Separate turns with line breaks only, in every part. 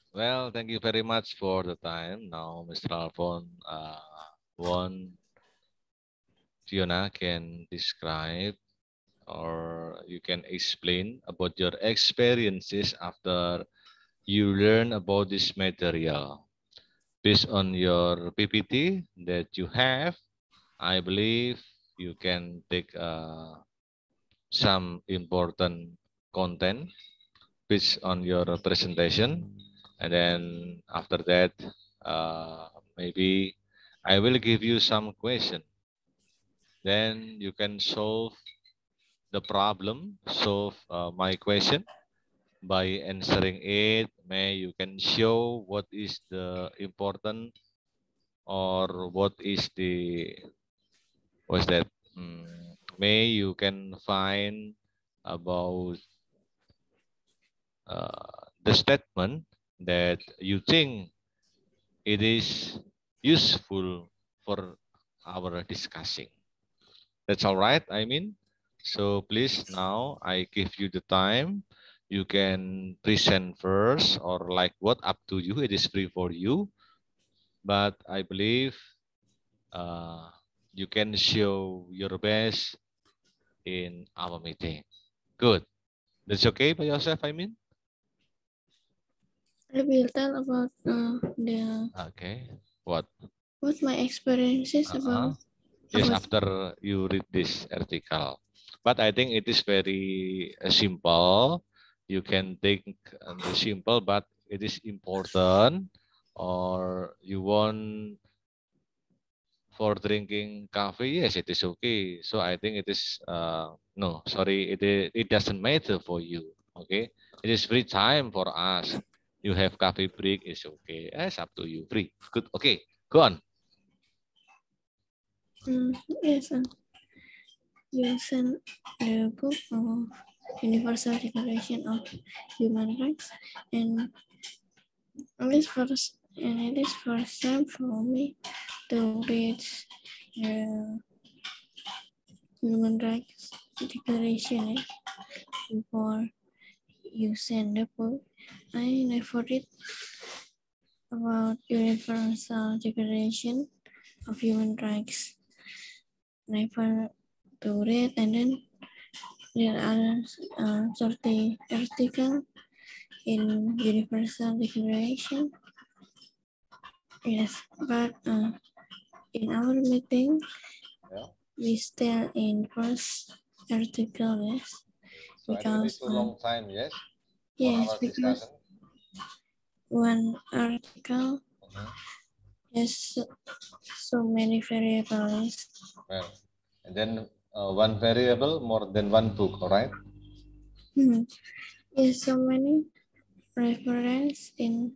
Well, thank you very much for the time. Now, Mr. Alphon, one Fiona can describe or you can explain about your experiences after you learn about this material. Based on your PPT that you have, I believe you can take some important content based on your presentation. And then after that, maybe I will give you some question. Then you can solve the problem, solve my question by answering it. May you can show what is the important or what is the what's that? May you can find about the statement that you think it is useful for our discussing. That's all right, I mean. So please now I give you the time. You can present first or like what up to you. It is free for you. But I believe uh, you can show your best in our meeting. Good. That's okay by yourself, I mean?
I will tell about the
Okay. What?
what my experiences
Uh-uh.
about
Yes,
about
after you read this article. But I think it is very simple. You can think the simple, but it is important. Or you want for drinking coffee, yes, it is okay. So I think it is no, sorry, it doesn't matter for you. Okay, it is free time for us. You have coffee break, it's okay. It's up to you. Free, good. Okay, go on.
yes, you send the book of Universal Declaration of Human Rights, and it is first time for me to read the Human Rights Declaration before you send the book. I never read about Universal Declaration of Human Rights. Never to read, and then there are 30 articles in Universal Declaration. Yes, but in our meeting,
Yeah.
we still in first article, yes,
So I think it is
because
too long time, yes, for
yes,
our discussion.
because one article
Mhm.
has so many variables.
Well, and then one variable more than one book, all right?
Yes, so many reference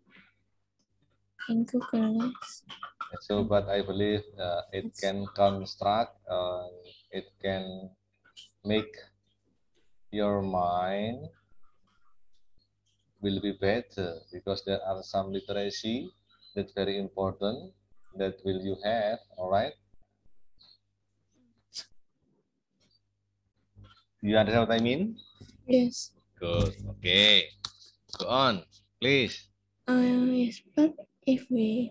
in Google. Yes.
So, but I believe it
It's,
can construct, it can make your mind will be better because there are some literacy that's very important that will you have, all right? You understand what I mean?
yes.
Good. Okay. Go on, please.
Yes, but if we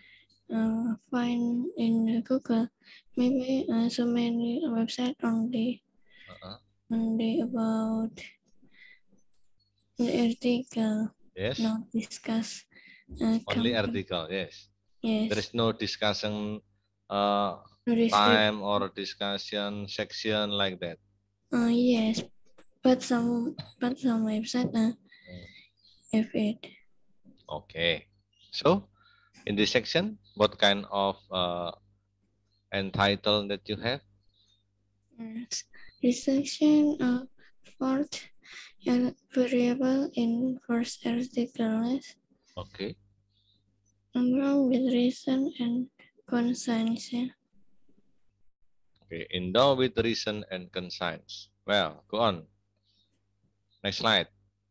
find in Google, maybe so many website
Uh-uh.
only about the article,
Yes.
not discuss
Only
company.
article. Yes. There
Yes,
is no discussion uh,
no description.
time or discussion section like that.
Yes, but some website
Mm.
have it.
Okay. So in this section, what kind of entitle that you have?
Yes. This section fourth variable in first article is
Okay.
along with reason and conscience.
Okay. Endow with reason and conscience. Well, go on. Next slide.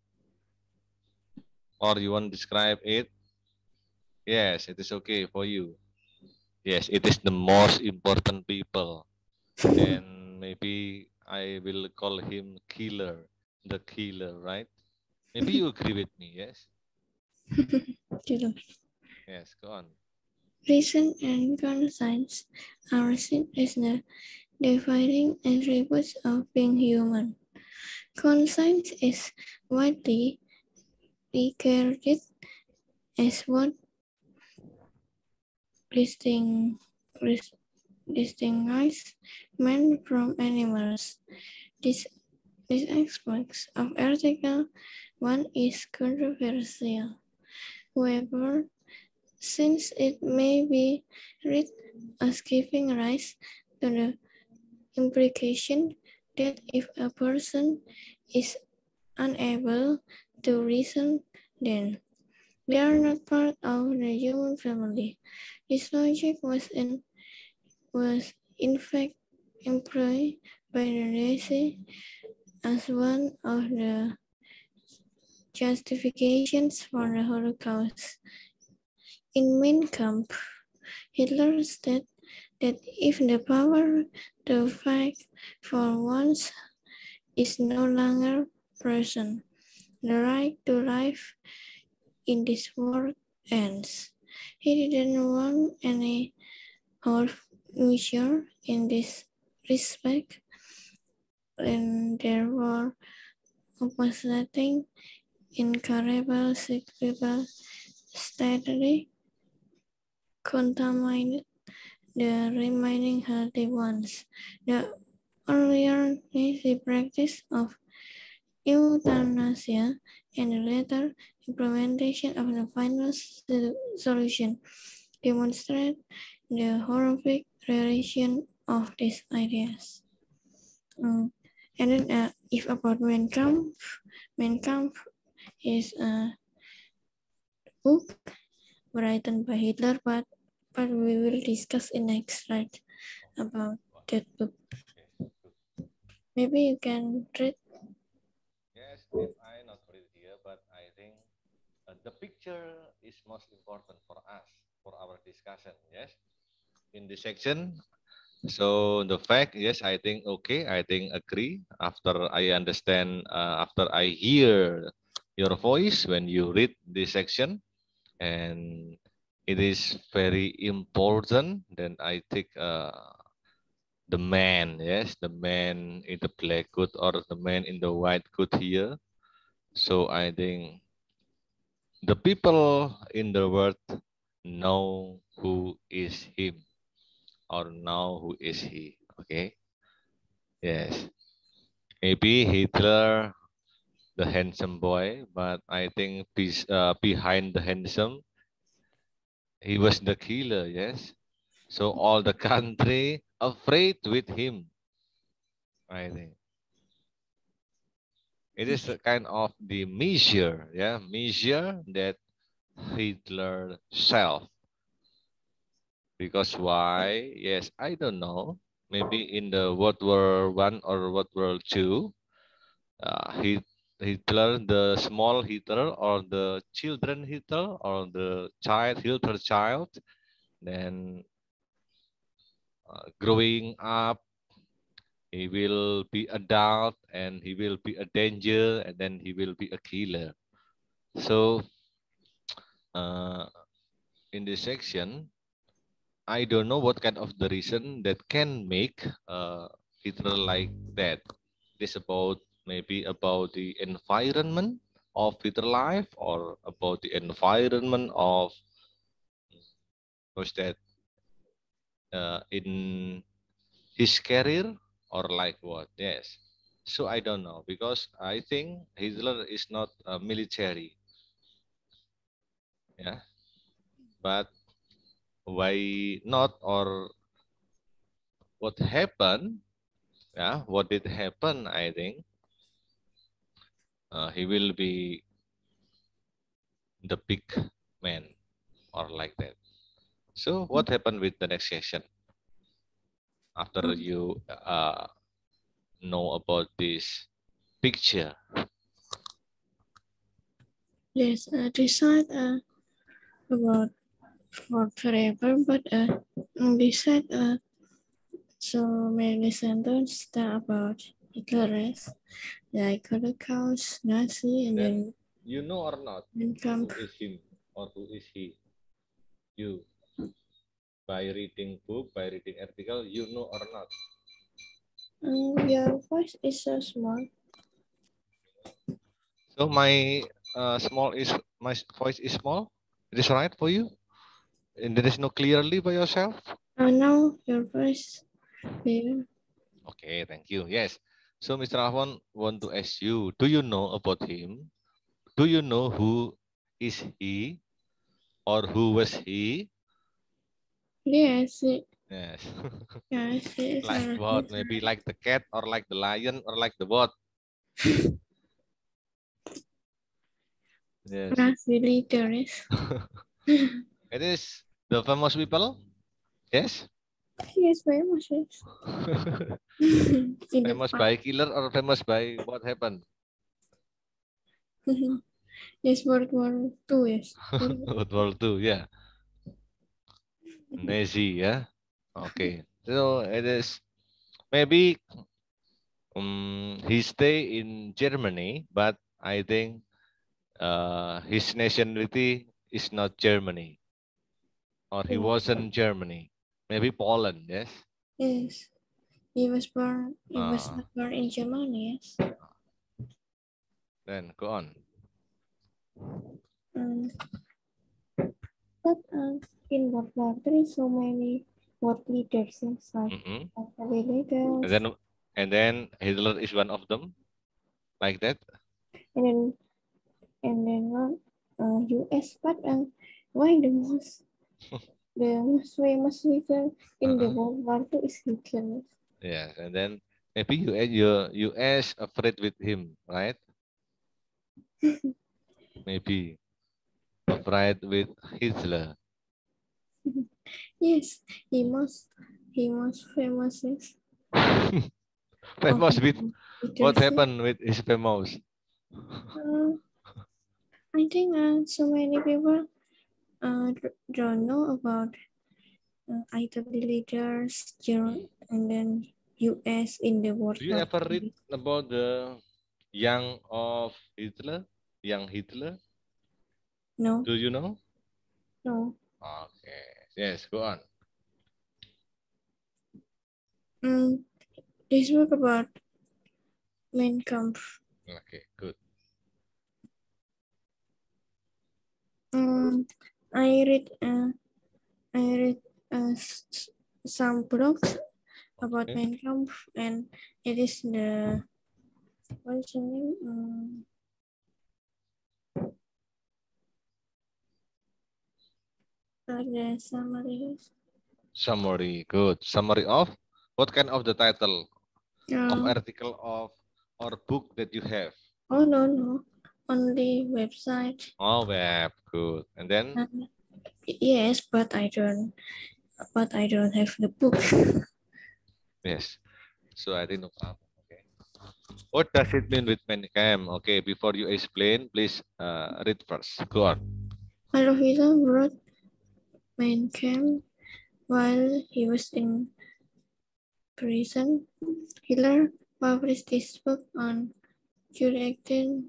Or you want to describe it? Yes, it is okay for you. Yes, it is the most important people. And maybe I will call him killer, the killer, right? Maybe you agree with me, yes? Yes, go on.
Reason and conscience are seen as the defining attributes of being human. Conscience is widely regarded as what distinguishes men from animals. This aspect of Article 1 is controversial. However, since it may be read as giving rise to the implication that if a person is unable to reason, then they are not part of the human family. This logic was in fact employed by the Nazi as one of the justifications for the Holocaust. In Mein Kampf, Hitler stated that if the power to fight for one's is no longer present, the right to life in this world ends. He didn't want any half measure in this respect, and there were opposing incurable sick people steadily contaminated the remaining healthy ones. The earlier Nazi practice of euthanasia and the later implementation of the final solution demonstrate the horrific relation of these ideas. And then if about Mein Kampf is a book written by Hitler, but we will discuss in next slide about that book. Maybe you can read.
Yes, if I not read here, but I think the picture is most important for us, for our discussion, yes? In this section, so the fact, yes, I think, okay, I think agree after I understand, after I hear your voice when you read this section, and it is very important, then I think the man, yes, the man in the black coat or the man in the white coat here. So I think the people in the world know who is him or know who is he. Okay. Yes. Maybe Hitler, the handsome boy, but I think behind the handsome, he was the killer. Yes. So all the country afraid with him. I think it is a kind of the measure, yeah, measure that Hitler self. Because why? Yes, I don't know. Maybe in the World War One or World War Two, Hitler, the small Hitler or the children Hitler or the Hitler child, then growing up, he will be adult and he will be a danger and then he will be a killer. So in this section, I don't know what kind of the reason that can make Hitler like that. It is about maybe about the environment of Hitler life or about the environment of what's that in his career or like what? Yes. So I don't know because I think Hitler is not military. Yeah. But why not or what happened? Yeah, what did happen? I think he will be the big man or like that. So what happened with the next session after you know about this picture?
Yes, decide about for forever, but decide so many sentences about Hitler's like Holocaust, Nazi, and then
you know or not
Mein Kampf.
who is him? or who is he? You. By reading book, by reading article, you know or not?
Your voice is so small.
So my my voice is small. It is right for you, and there is no clearly by yourself.
Now your voice bigger.
Okay, thank you. Yes. So Mr. Afwan want to ask you, do you know about him? Do you know who is he or who was he?
Yes,
Yes.
yes, it is
Like
a
what? Maybe like the cat or like the lion or like the what? Yes.
really terrorist.
It is the famous people. Yes.
Yes, very much. Yes. In the
Famous
park.
by killer or famous by what happened?
Yes, World War II. Yes.
World War II, yeah. Nazi, yeah. Okay. So it is maybe he stay in Germany, but I think his nationality is not Germany, or he
Yeah.
wasn't Germany. Maybe Poland, yes.
Yes. He was born. He was
Uh,
not born in Germany. Yes.
then go on.
Um, but in World War III, so many world leaders, yes, like
Mhm.
heavy
And
leaders,
then Hitler is one of them, like that.
and then not U.S. But why the most famous leader in the
Uh-uh.
World War II is Hitler.
Yes, and then maybe US afraid with him, right? Maybe afraid with Hitler.
Yes, he most famous is of
Famous with what
leaders.
happened with his famous?
Uh, I think so many people don't know about either the leaders, and then U.S. in the World
Do you
War
ever read
II.
about the young of Hitler? Young Hitler?
No,
Do you know?
no.
Okay. Yes, go on.
Mm, this book about Mein Kampf.
Okay, good.
Mm, I read I read some blogs about
Okay.
Mein Kampf, and it is the what's the name? Like the summary.
Summary, good. Summary of what kind of the title of
Uh,
article of or book that you have?
oh no, only website.
Oh, web, good. And then
Uh, yes, but I don't have the book.
yes. So I didn't know. Okay. What does it mean with Mencam? Okay, before you explain, please read first. Go on.
Adolf Hitler wrote Mein Kampf while he was in prison. Hitler published this book on July 18,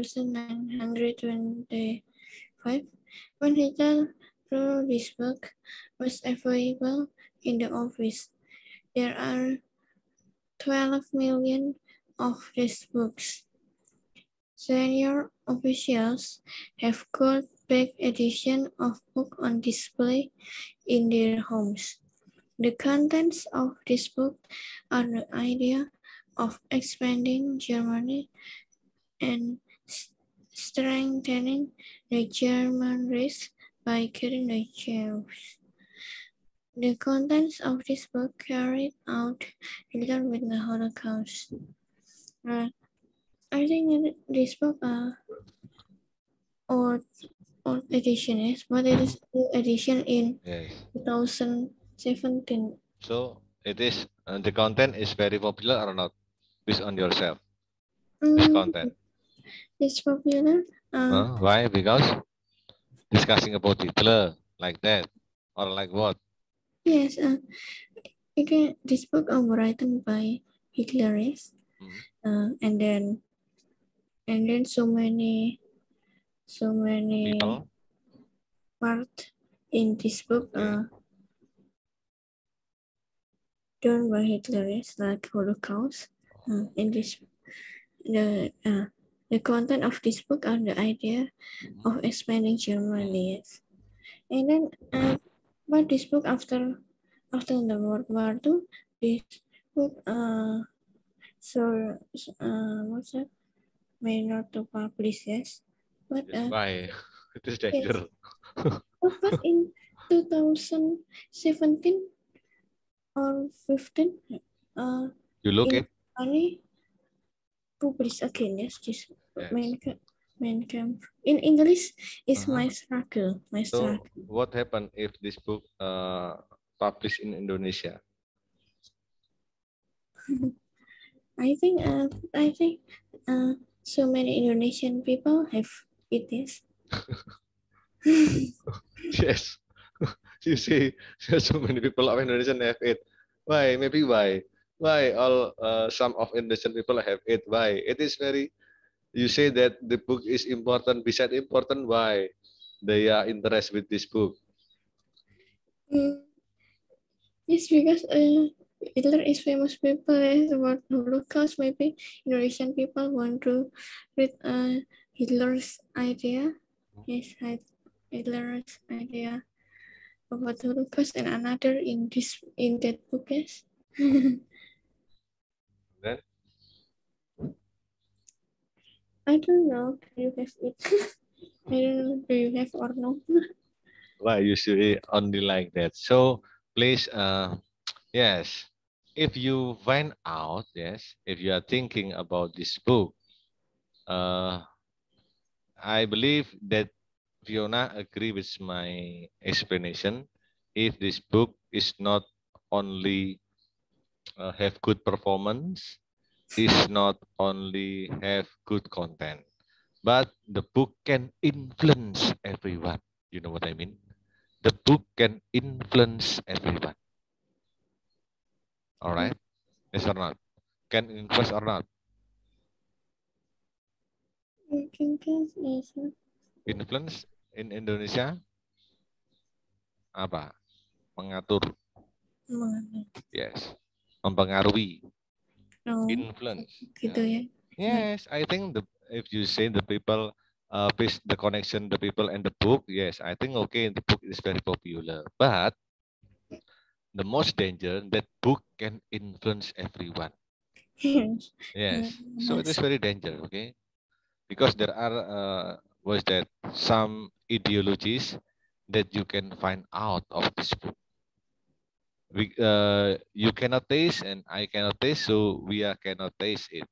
1925. When Hitler wrote this book was available in the office. There are 12 million of these books. Senior officials have got back editions of books on display in their homes. The contents of this book are the idea of expanding Germany and strengthening the German race by killing the Jews. The contents of this book carried out Hitler with the Holocaust. I think this book old old edition is, but it is new edition in
Yes.
2017.
So it is the content is very popular or not? Based on yourself. This
Mm,
content.
it's popular.
Why? Because discussing about Hitler like that or like what?
Yes. Again, this book written by Hitler is,
Hmm.
and then so many
People.
part in this book
Okay.
done by Hitler, like Holocaust. In this, the content of this book are the idea of expanding Germany. Yes. And then, but this book after the World War II, this book so what's that? May not to publish, yes. But
Yes, why? It is
yes.
dangerous.
But in 2017 or 15,
You look
in
it?
Germany published again, yes, this
Yes.
Mein Kampf. In English, is
Uh-huh.
my struggle, my
So
struggle.
what happened if this book published in Indonesia?
I think so many Indonesian people have it, yes.
Yes. You see, so many people of Indonesian have it. Why? Maybe why? Why all some of Indonesian people have it? Why? It is very. You say that the book is important. Beside important, why they are interested with this book?
Yes, because Hitler is famous people about Holocaust. Maybe Indonesian people want to read Hitler's idea. Yes, Hitler's idea about Holocaust and another in that book. Yes.
Then
I don't know. Do you have it? I don't know. Do you have or no?
why usually only like that? So please, yes. If you find out, yes, if you are thinking about this book, uh, I believe that Fiona agree with my explanation. If this book is not only have good performance, is not only have good content, but the book can influence everyone. You know what I mean? The book can influence everyone. All right? Yes or not? Can influence or not?
Yes.
Influence in Indonesia apa? Mengatur. Yes. Mempengaruhi.
No,
Influence.
gitu
Yeah.
ya.
Yes, I think if you say the people, the connection, the people and the book, yes, I think okay, the book is very popular. But the most danger that book can influence everyone.
Yes.
Yes, so it is
Yes.
very dangerous. Okay, because there are was that some ideologies that you can find out of this book. You cannot taste and I cannot taste, so we are cannot taste it.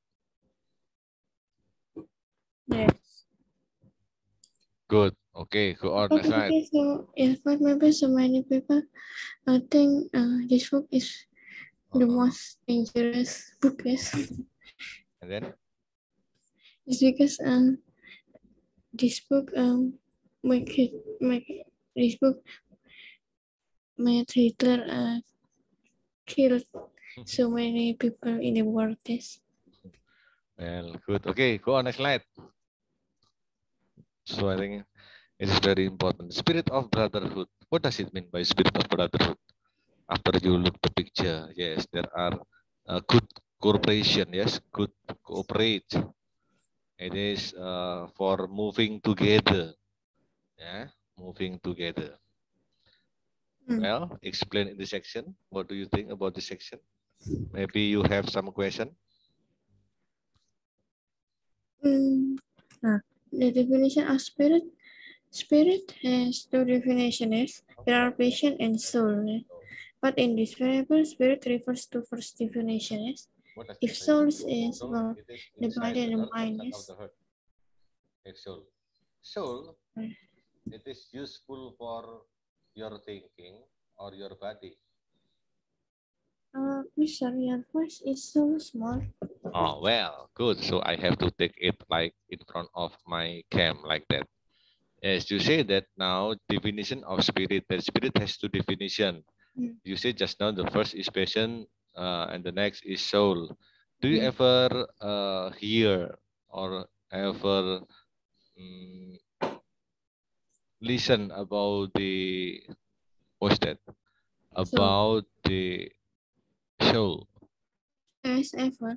Yes.
Good. Okay, go on.
But
Next slide.
maybe so, yes, but maybe so many people think this book is the
Uh-huh.
most dangerous book. Yes,
And then
it's because this book make this book made Hitler killed so many people in the world. Yes.
well, good. Okay, go on. Next slide. So I think it is very important. Spirit of brotherhood. What does it mean by spirit of brotherhood? After you look the picture, yes, there are good cooperation. Yes, good cooperate. It is for moving together. Yeah, moving together. Well, explain in this section. What do you think about this section? Maybe you have some question.
The definition of spirit. Spirit has two definitions. There are passion and soul. But in this variable, spirit refers to first definition.
What does
If
it mean?
soul is
Soul,
about
it is
the
inside
body
the
and the
earth,
mind.
outside of the earth. It's soul. Soul, it is useful for your thinking or your body.
Mister, your voice is so small.
Oh, well, good. So I have to take it like in front of my cam like that. As you say that now, definition of spirit, that spirit has two definition. You say just now the first is passion and the next is soul. Do you ever hear or ever listen about the what's that? About the soul.
Yes, effort.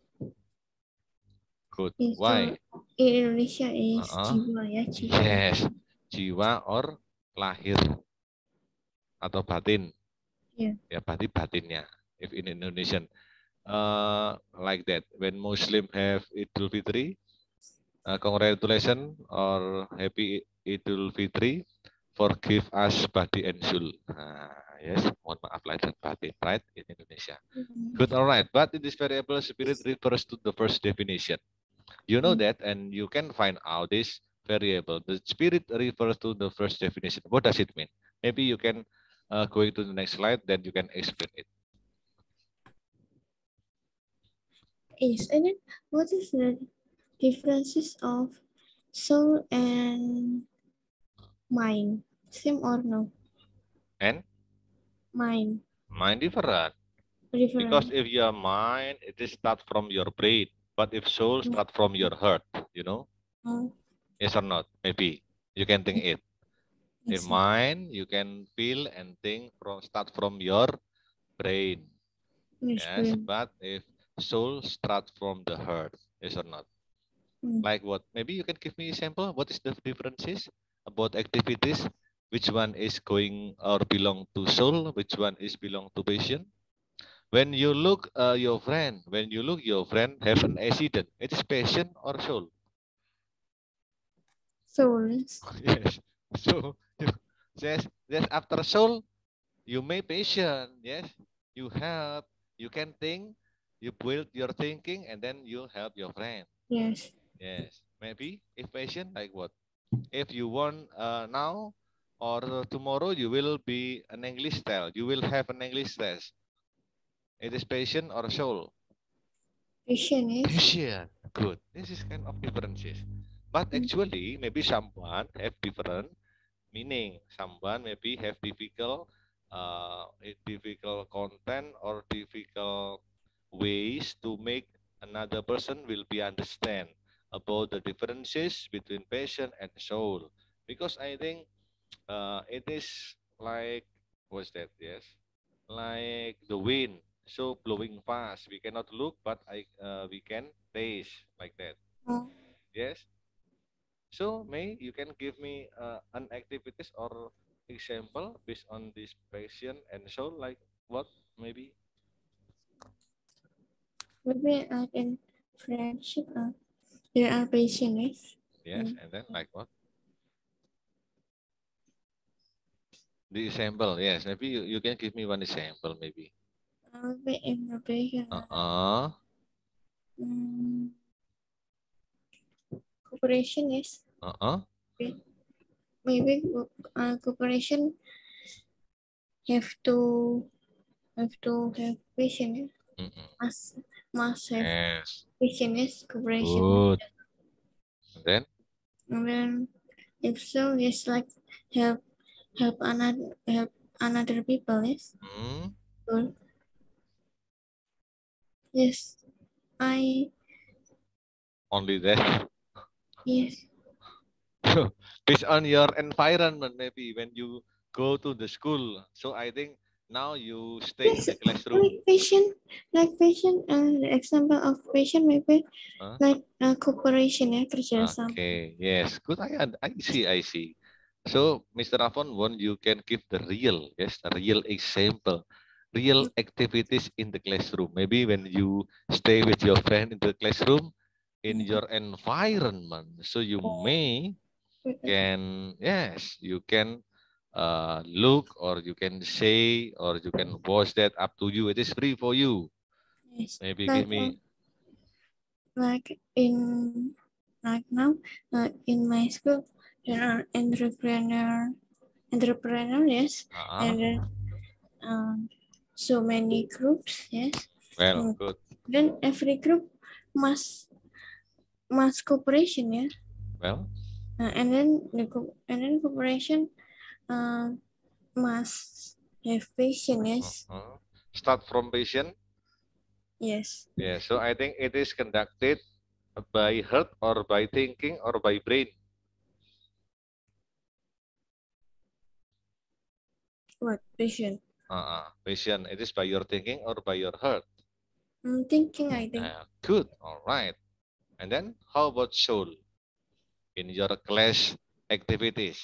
Good.
It's
Why?
in Indonesia is jiwa ya, jiwa.
Yes, jiwa or lahir atau batin.
Yeah.
Ya, berarti batinnya. If in Indonesian, like that. When Muslim have Idul Fitri, congratulations or happy Idul Fitri. Forgive us body and soul. Yes, mohon maaf lahir dan batin, right? In Indonesia. Good, all right. But in this variable, spirit refers to the first definition. You know that, and you can find out this variable. The spirit refers to the first definition. What does it mean? Maybe you can going to the next slide, then you can explain it.
Yes, and then what is the differences of soul and mind? Same or no?
And
Mind.
mind different.
Different.
Because if your mind, it is start from your brain. But if soul start from your heart, you know? Yes or not? Maybe. You can think it. If mind, you can feel and think start from your brain. Yes, but if soul start from the heart, yes or not? Like what? Maybe you can give me a sample. What is the differences about activities? Which one is going or belong to soul? Which one is belong to passion? When you look your friend, have an accident, it is passion or soul?
Soul.
Yes. So yes, after soul, you may passion. Yes, you help. You can think. You build your thinking, and then you help your friend.
Yes.
Yes. Maybe if passion, like what? If you want now or tomorrow, you will be an English test. You will have an English test. It is passion or soul?
Passion is?
Passion. Good. This is kind of differences. But actually, maybe someone have different meaning. Someone maybe have difficult content or difficult ways to make another person will be understand about the differences between passion and soul. Because I think it is like, what's that? Yes, like the wind, so blowing fast. We cannot look, but we can taste like that. Yes. So May, you can give me an activities or example based on this passion and soul, like what maybe?
Maybe in friendship, there are passions.
Yes, and then like what? The example, yes. Maybe you can give me one example, maybe.
Maybe in the passion. Cooperation is. Maybe cooperation have to have passion. Must have passion is cooperation.
Good. And
then if so, yes, like help another people, yes. Good. Yes, I.
Only that.
Yes.
Based on your environment, maybe when you go to the school. So I think now you stay in the classroom.
Like patient, the example of patient maybe like cooperation, ya, kerjasama.
Okay, yes, good. I see. So, Mr. Afon, one you can give the real, yes, the real example, real activities in the classroom. Maybe when you stay with your friend in the classroom, in your environment, so you may can, yes, you can look or you can say or you can watch that up to you. It is free for you.
Yes.
Maybe
Like,
give me.
Like now, in my school, there are entrepreneur, yes, and then so many groups, yes.
Well, good.
Then every group must cooperation, yeah.
Well,
and then cooperation must have passion, yes.
Start from patient.
Yes.
Yeah, so I think it is conducted by heart or by thinking or by brain.
What? Patient.
Patient. It is by your thinking or by your heart?
Thinking, I think.
Good. All right. And then how about soul in your class activities?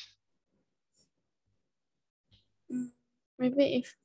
Maybe if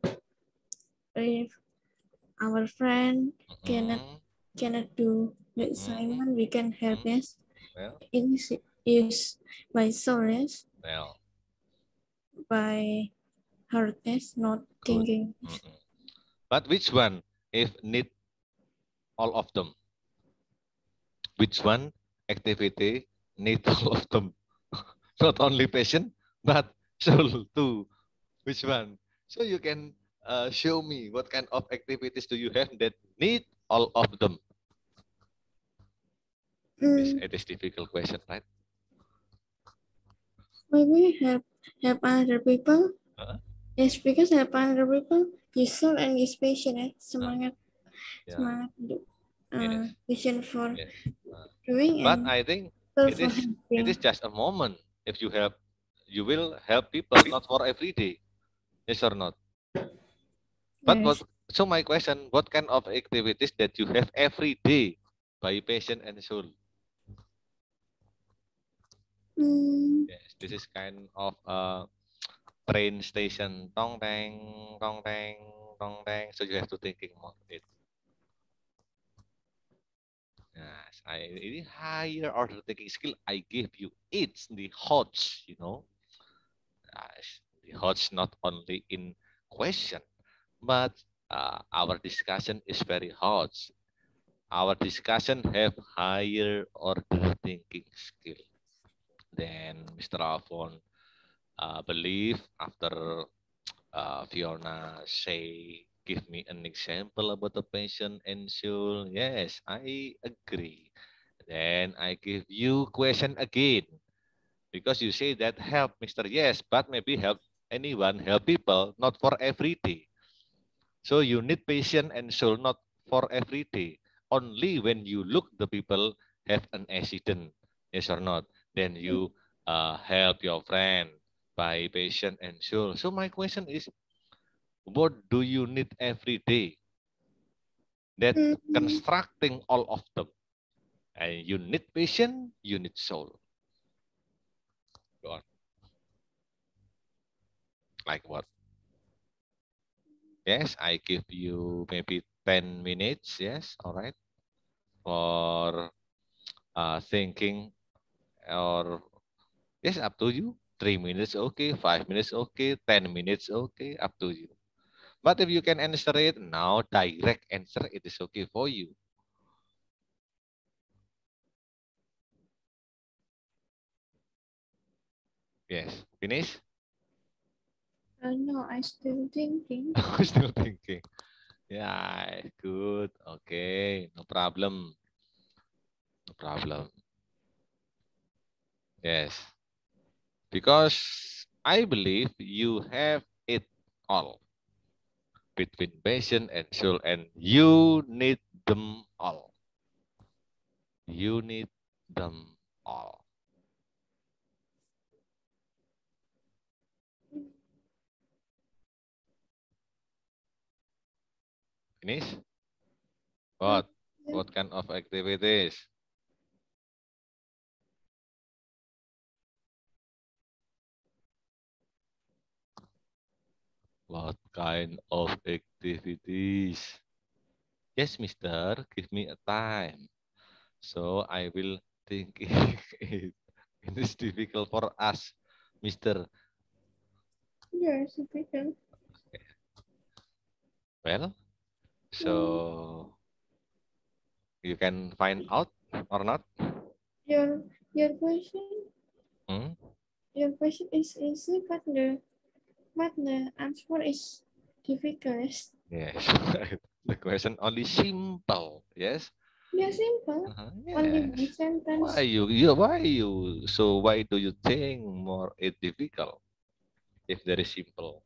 our friend cannot do the assignment, we can help. Yes.
Well,
It is by soul. Yes.
well,
By heart. Yes. Not
good.
thinking.
But which one if need all of them? Which one activity need all of them? Not only patient, but soul too. Which one? So you can show me what kind of activities do you have that need all of them? It is difficult question, right?
Maybe help other people. Yes, because help other people, use soul and use patient. Semangat, semangat vision for doing.
But
And
I think
soul
it
for
is
helping.
just a moment. If you help, you will help people, not for every day. Yes or not? But
Yes.
so my question, what kind of activities that you have every day by patient and soul? Yes, this is kind of a train station. Tong tang, tong tang, tong tang. So you have to thinking more it. Yes, ini higher order thinking skill I give you. It's the HOTS, you know. Yes, the HOTS not only in question, but our discussion is very hot. Our discussion have higher order thinking skill. Then Mr. Alphon believe after Fiona say, give me an example about the patient and soul. Yes, I agree. Then I give you question again. Because you say that help, Mr. Yes, but maybe help anyone, help people, not for every day. So you need patience and soul, not for every day. Only when you look the people have an accident, yes or not, then you help your friend by patient and soul. So my question is, what do you need every day that constructing all of them? And you need patience, you need soul. Go on. Like what? Yes, I give you maybe 10 minutes. Yes, all right. For thinking or yes, up to you. 3 minutes, okay. 5 minutes, okay. 10 minutes, okay. Up to you. But if you can answer it now, direct answer, it is okay for you. Yes, finish?
No, I still thinking.
Still thinking. Yeah, good. Okay, no problem. No problem. Yes, because I believe you have it all between passion and soul, and you need them all. You need them all. Finish? What? What kind of activities? What kind of activities? Yes, mister, give me a time. So I will think it. It is difficult for us, mister.
Yes, difficult.
Well, so you can find out or not?
Your your question
Hmm?
your question is easy, but the answer is difficult.
Yes, the question only simple. Yes.
Yeah, simple. Only one
Yes.
sentence.
Why do you think more it difficult if very simple?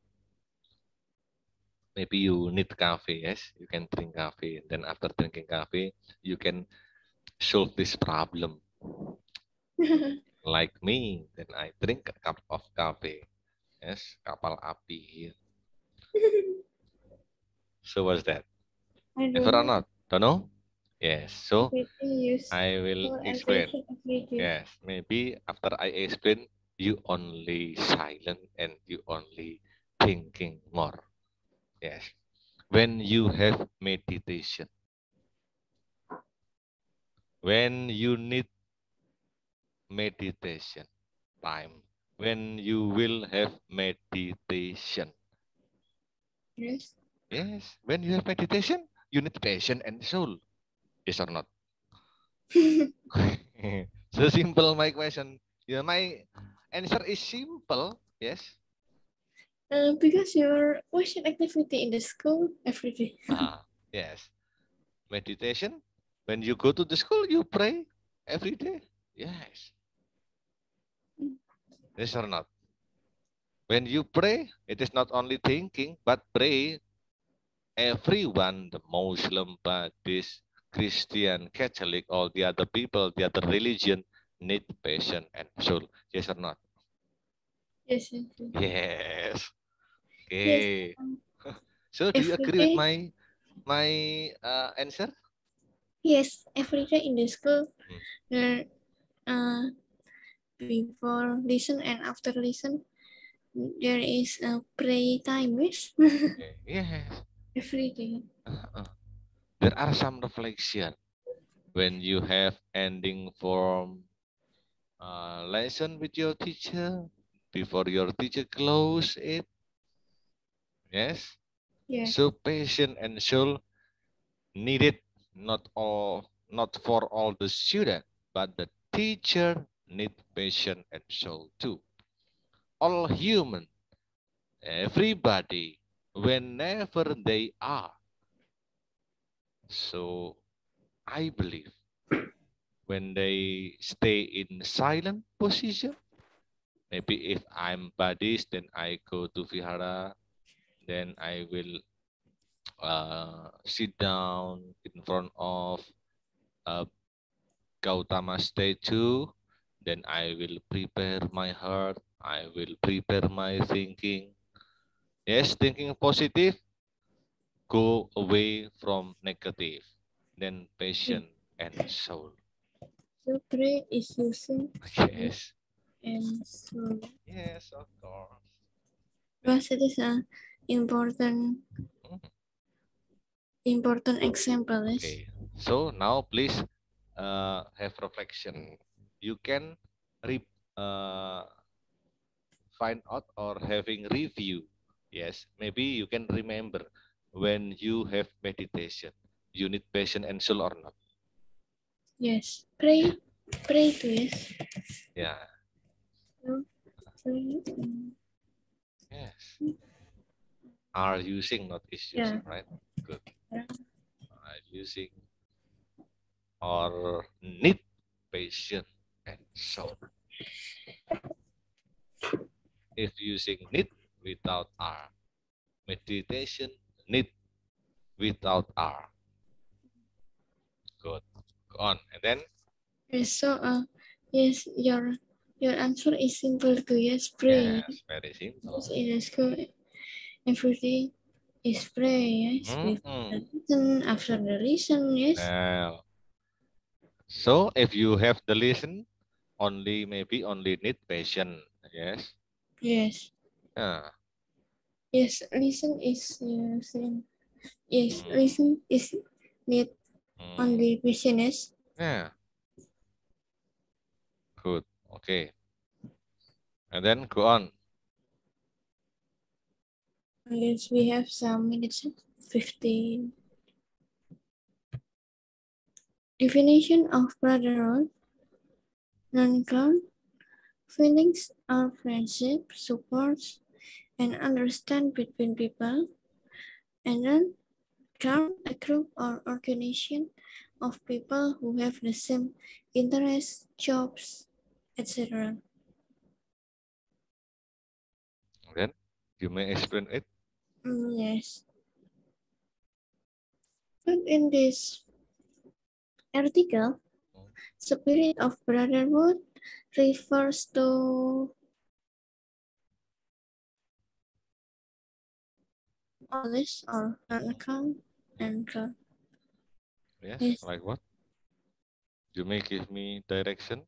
Maybe you need coffee, yes? You can drink coffee. Then after drinking coffee, you can solve this problem. Like me, then I drink a cup of coffee. Yes, kapal api. So what's that?
I
Ever or
don't
not? Don't know? Yes. So
everything use
I will
for
explain.
attention every day.
Yes. Maybe after I explain, you only silent and you only thinking more. Yes. When you have meditation, when you need meditation time, when you will have meditation.
Yes.
Yes. When you have meditation, you need patience and soul. Yes or not? So simple my question. Yeah, my answer is simple. Yes.
Because your watching activity in the school every day.
Yes. Meditation. When you go to the school, you pray every day. Yes. Yes or not? When you pray, it is not only thinking, but pray. Everyone, the Muslim, Buddhist, Christian, Catholic, all the other people, the other religion, need patience and soul. Yes or not?
Yes, yes, yes.
Yes.
Yes,
Okay. So do you
every
agree with
day.
my answer?
Yes, every day in the school.
Hmm.
There, before listen and after listen, there is a pray time. Yes,
Okay. Yes.
every day.
There are some reflection when you have ending form lesson with your teacher before your teacher close it. Yes.
Yes,
So patient and soul needed not for all the student, but the teacher need patience and soul too. All human, everybody, whenever they are. So I believe when they stay in silent position, maybe if I'm Buddhist, then I go to Vihara, then I will sit down in front of a Gautama statue, then I will prepare my heart, I will prepare my thinking. Yes, thinking positive, go away from negative, then
yes.
patient and soul.
So pray is using
Yes,
and so
yes, of course.
because it is a important
Mhm.
important example. Yes.
Okay, so now please have reflection. You can re uh, find out or having review. Yes, maybe you can remember when you have meditation, you need patience and soul or not.
Yes. Pray to yes.
Yeah,
So, pray.
yes. Are using, not is
Yeah.
using, right? Good. Are using or need patience and soul. If using need without R, meditation need without R. Good. Go on. And then,
Yes. So yes, your answer is simple to yes. Pray.
yes, very simple.
Because in the school every day is pray. Yes. Before the
Mm-mm.
listen, after the listen. Yes.
Now, so if you have the listen, maybe only need patience. Yes.
Yes.
Yeah.
Yes. Listen is using. Yes.
Mm,
Listen is need
mm.
only business.
Yeah. Good. Okay. And then go on.
Yes, we have some minutes. 15. Definition of brotherhood. Non-count. Feelings are friendship, support, and understand between people. And then count a group or organization of people who have the same interests, jobs, etc.
And then you may explain it.
Yes. But in this article,
Mm.
spirit of brotherhood refers to honest or non-account and
Yes,
yes.
like what? You may give me direction.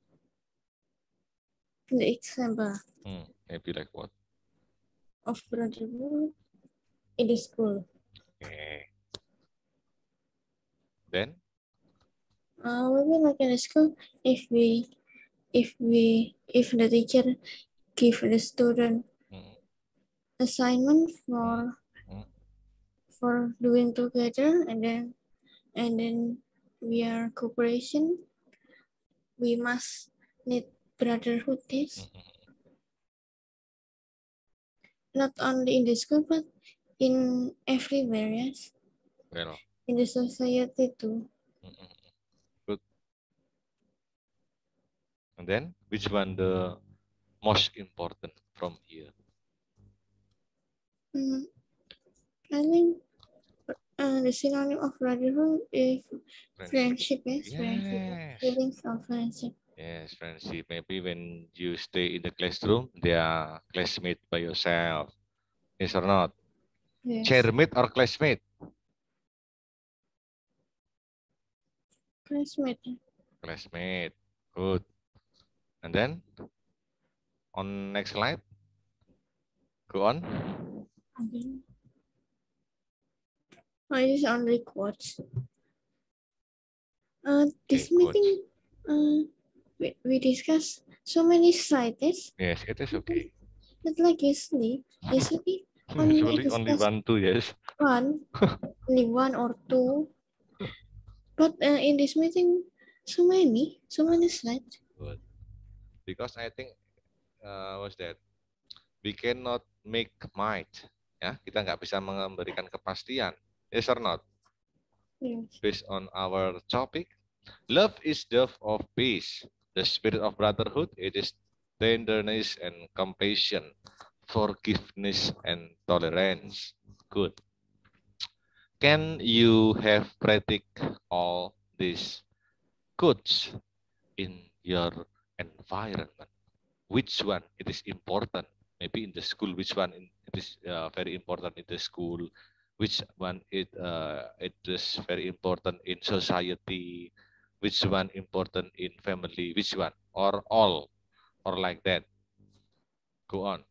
The example
Maybe like what?
of brotherhood in the school.
Okay. Then?
Maybe like in the school, if the teacher give the student assignment for doing together, and then we are cooperation, we must need brotherhood this. Not only in the school but in everywhere, yes.
Well,
In the society too.
good. And then, which one the most important from here?
I think the synonym of brotherhood is friendship, yes.
Yes.
Friendship, feelings of friendship.
Yes, friendship. Maybe when you stay in the classroom, they are classmate by yourself. Yes or not?
Yes.
Chairmate or classmate?
Classmate.
Classmate. Good. And then on next slide. Go on.
Okay. Oh, it is only quotes. This
Okay,
meeting, we discuss so many slides.
yes, it is okay.
But like usually
Usually only
discuss
1, 2, yes.
only one or two. But in this meeting, so many slides.
Good. Because I think what's that? We cannot make might. Ya, kita nggak bisa memberikan kepastian. Yes or not?
Yes.
Based on our topic, love is the of peace. The spirit of brotherhood, it is tenderness and compassion, forgiveness and tolerance. Good. Can you have practice all these goods in your environment? Which one it is important? Maybe in the school, which one it is very important in the school? Which one it is very important in society? Which one important in family? Which one? Or all? Or like that? Go on.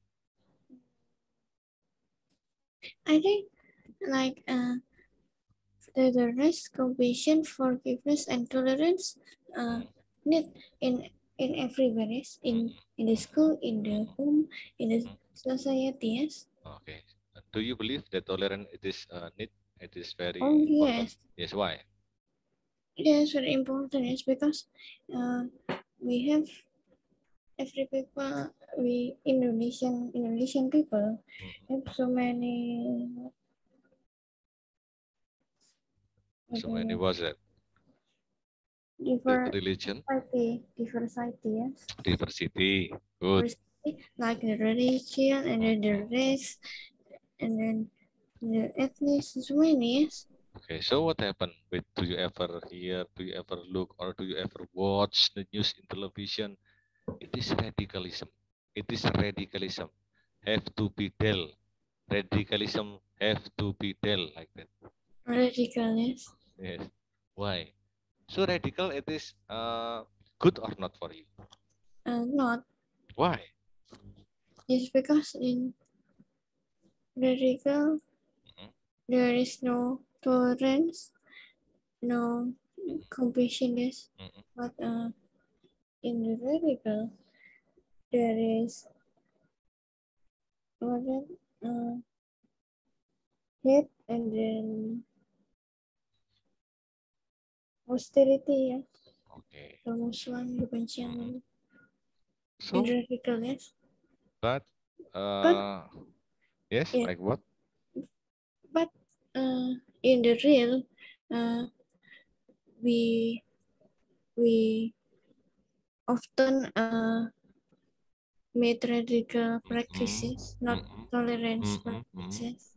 I think like tenderness, compassion, forgiveness, and tolerance need in everywhere, yes. In the school, in the home, in the society, yes.
Okay. Do you believe that tolerance it is need? It is very
Yes.
important. Yes. Why?
Yes, very important, yes, because we have every people, we Indonesian people have so many
So many was it?
different
Religion,
diversity, yes.
diversity. Good.
Diversity, like the religion and then the race and then the ethnic, so many, yes.
Okay, so what happened with, do you ever hear, do you ever look, or do you ever watch the news in television? It is radicalism. It is radicalism. Have to be dealt. Radicalism have to be dealt like that.
Radical, yes.
Yes. Why? So radical it is good or not for you?
Not.
Why?
It's because in radical there is no tolerance, no compassion, yes. But in the radical there is hate and then austerity, ya.
Okay.
Permusuhan, kebencian. In
So,
radical, yes.
but yes,
yeah.
like what?
But in the real, we often made radical practices, not tolerance practices.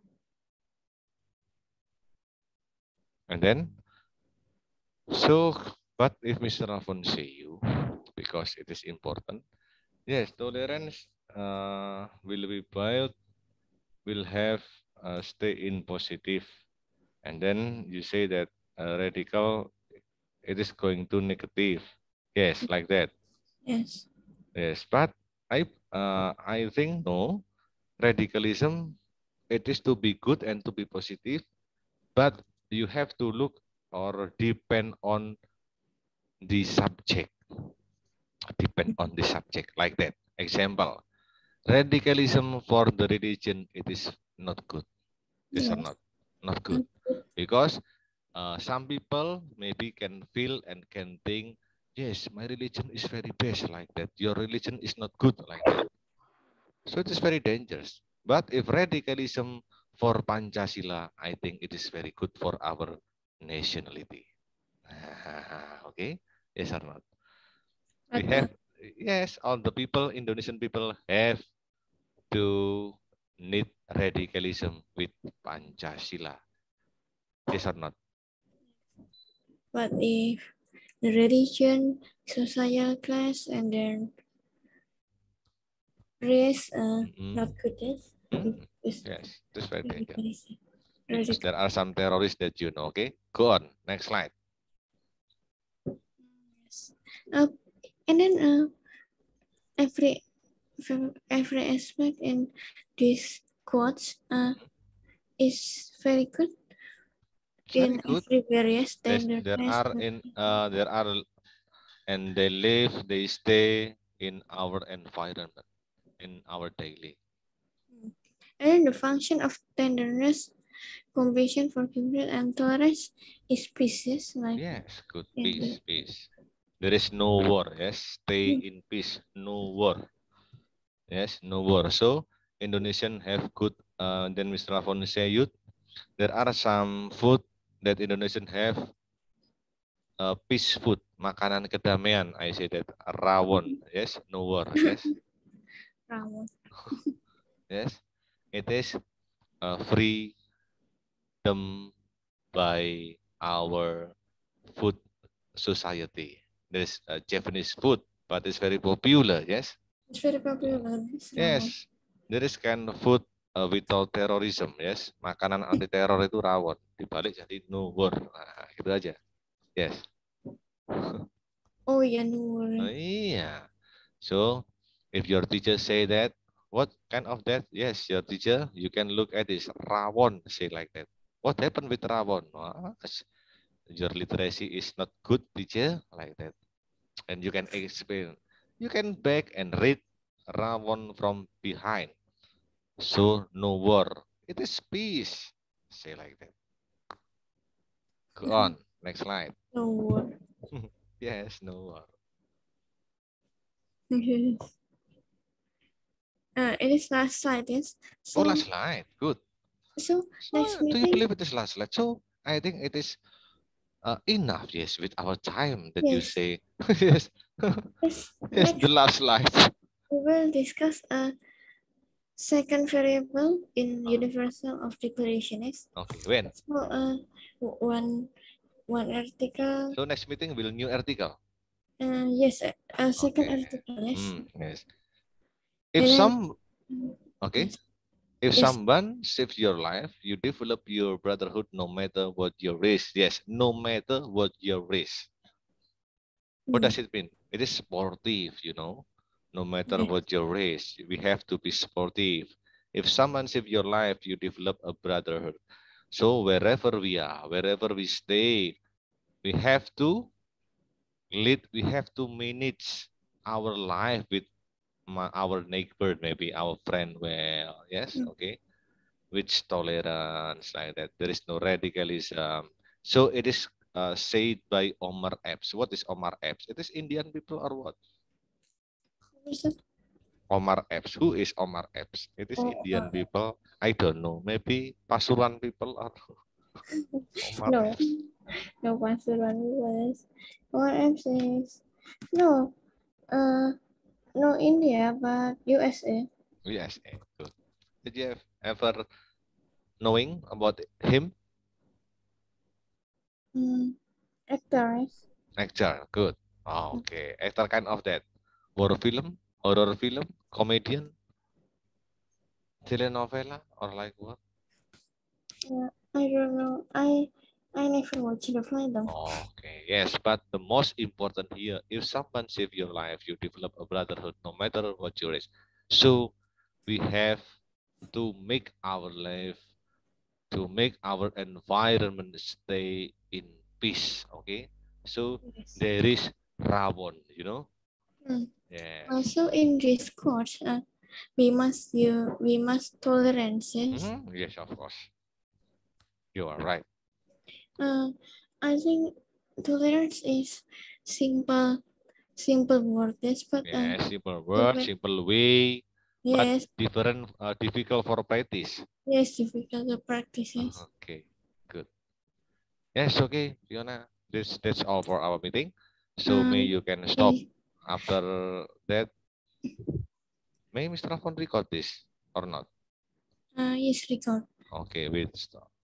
And then, so, but if Mr. Rafon say you, because it is important, yes, tolerance will be built, will have stay in positive, and then you say that radical, it is going to negative. Yes, like that.
Yes.
Yes, but I think no, radicalism, it is to be good and to be positive, but you have to look or depend on the subject, depend on the subject, like that. Example, radicalism for the religion, it is not good. Yes or
Yes.
not? Not good. Because some people maybe can feel and can think, yes, my religion is very best like that. Your religion is not good like that. So it is very dangerous. But if radicalism for Pancasila, I think it is very good for our nationality. Okay? Yes or not? We have, yes, all the people, Indonesian people have to need radicalism with Pancasila. Yes or not?
But if the religion, social class, and then race not good, it's
Yes, this is very dangerous.
radicalism.
Because there are some terrorists that you know, okay? Go on, next slide.
Yes. And then every aspect in these quotes is very good
Very
in
good.
every various
There
tenderness.
are and they live, they stay in our environment, in our daily.
And the function of tenderness, compassion, forgiveness, and tolerance is peace. Like
Yes, good,
yeah.
peace. There is no war, yes, stay in peace, no war. Yes, no war. So Indonesian have good, then Mr. Rafon say youth, there are some food that Indonesian have, peace food, makanan kedamaian. I say that rawon, yes, no war, yes.
Rawon.
Yes, it is freedom by our food society. There's Japanese food, but it's very popular. Yes,
It's very popular. This rawon.
yes. There is kind of food without terrorism. Yes, makanan anti teror itu rawon. Dibalik jadi no war. Nah, gitu aja. Yes.
Oh yeah, no
Oh,
worry.
iya. So, if your teacher say that, what kind of that? Yes, your teacher, you can look at this. Rawon, say like that. What happened with Rawon? Your literacy is not good, teacher, like that. And you can explain. You can back and read Rawon from behind. So, no war. It is peace. Say like that. Go on. Next slide.
No war.
Yes, no war.
Yes. It is last slide. Yes.
Oh,
So
last slide. Good.
so next
So, do you
meeting.
believe it is last slide? So, I think it is enough, yes, with our time that you
Yes.
say. Yes.
Yes.
Yes, the
Next
last slide.
we will discuss a second variable in universal of declaration. Yes.
Okay, when?
So one article.
So next meeting will new article.
Yes, a second
Okay.
article. Yes.
Yes. If
And then
some, okay,
yes.
if
Yes.
someone saves your life, you develop your brotherhood no matter what your race. Yes, no matter what your race. What does it mean? It is sportive, you know. No matter
Yes.
what your race, we have to be sportive. If someone saves your life, you develop a brotherhood. So wherever we are, wherever we stay, we have to lead, we have to manage our life with our neighbor, maybe our friend well. Yes, okay. With tolerance like that. There is no radicalism. So it is said by Omar Epps. What is Omar Epps? It is Indian people or what? Omar Epps. Who is Omar Epps? It is
Oh,
Indian people. I don't know. Maybe Pasuruan people or Omar
no,
Epps.
no Pasuruan was or says no, no India, but USA.
USA. Good. Did you ever knowing about him?
Actors.
Actor. Good. Oh, okay. Actor kind of that. War film, horror film, comedian, telenovela, or like what?
I don't know. I never watched the film.
Okay, yes, but the most important here, if someone save your life, you develop a brotherhood, no matter what your age. So we have to make our life, to make our environment stay in peace. Okay, so
Yes.
there is Rawon, you know.
Mm.
Yes.
Also, in this course, we must tolerances.
Yes, of course. You are right.
I think tolerance is simple words, but
Yes, simple word,
different.
simple way, but
Yes,
different, difficult for practice.
yes, difficult to practices.
Okay, good. Yes, okay, Fiona. That's all for our meeting. So may
Um,
you can stop
eh,
after that. May Mr. Afon record this or not?
yes, record.
Okay, we'll stop.